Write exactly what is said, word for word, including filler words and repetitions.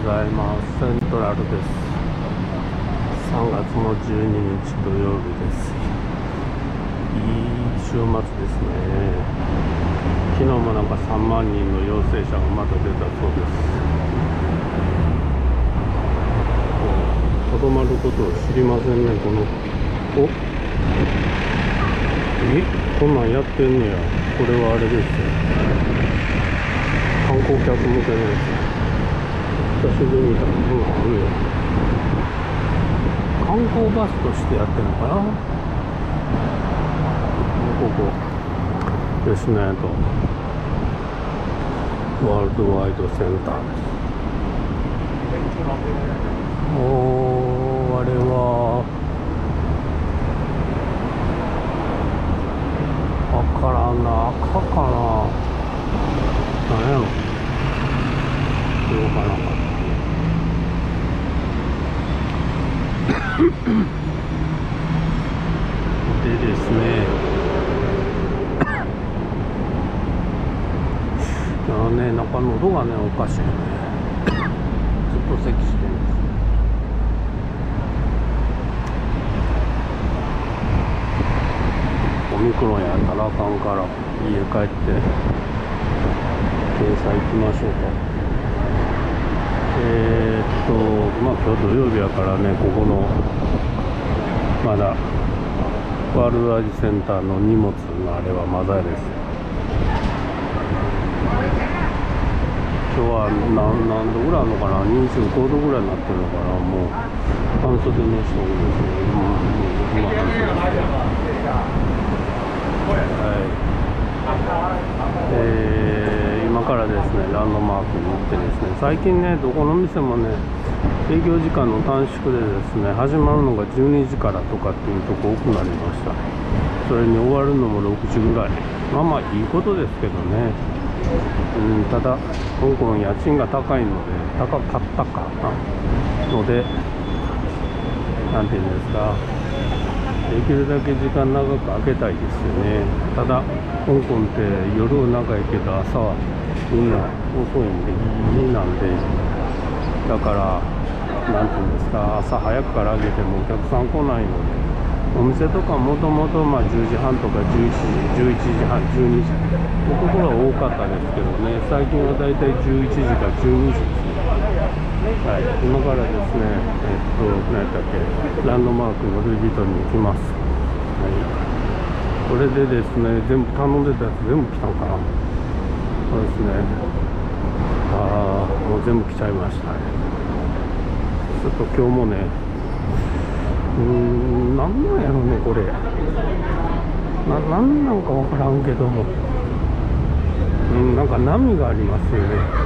ざいます。セントラルです。さんがつのじゅうににち土曜日です。いい週末ですね。昨日もなんかさんまんにんの陽性者がまた出たそうです。とどまることを知りませんね。このおえこんなんやってんねや。これはあれですよ、観光客向けのやつ。久しぶりに見たらこんなんあるよ。観光バスとしてやってるのかな。ここ吉野家とワールドワイドセンターです。おー、あれはわからんな。赤かな。何やろ。どうかな。でですね、あのね、なんか喉がねおかしいね。ずっと咳してるんです。オミクロンやったらあかんから家帰って検査行きましょうか。えー、っとまあ今日土曜日やからね、ここのまだワールドワイドセンターの荷物のあれはまだです。今日は何, 何度ぐらいあるのかな。にじゅうごどぐらいになってるのかな。もう半袖の人もですね、今今半袖してはいえー、今からですねランドマークに行ってですね、最近ねどこの店もね営業時間の短縮でですね、始まるのがじゅうにじからとかっていうとこ多くなりました。それに終わるのもろくじぐらい。まあまあいいことですけどね。うん、ただ香港家賃が高いので、高かったかなので、なんていうんですか、できるだけ時間長く空けたいですよね。ただ香港って夜は長いけど朝はみんな遅いんでいいなんで、だからなんていうんですか、朝早くから上げてもお客さん来ないので、お店とかもともとまあじゅうじはんとかじゅういちじ、じゅういちじはん、じゅうにじのところは多かったですけどね、最近はだいたいじゅういちじかじゅうにじですね。はい、今からですね、えっと何やったっけ、ランドマークのルイ・ヴィトンに行きます。はい、これでですね、全部頼んでたやつ全部来たのかな。そうですね、ああもう全部来ちゃいましたね。ちょっと今日もね、うーん、なんなんやろねこれ。な、なんなんかわからんけども、うん、なんか波がありますよね。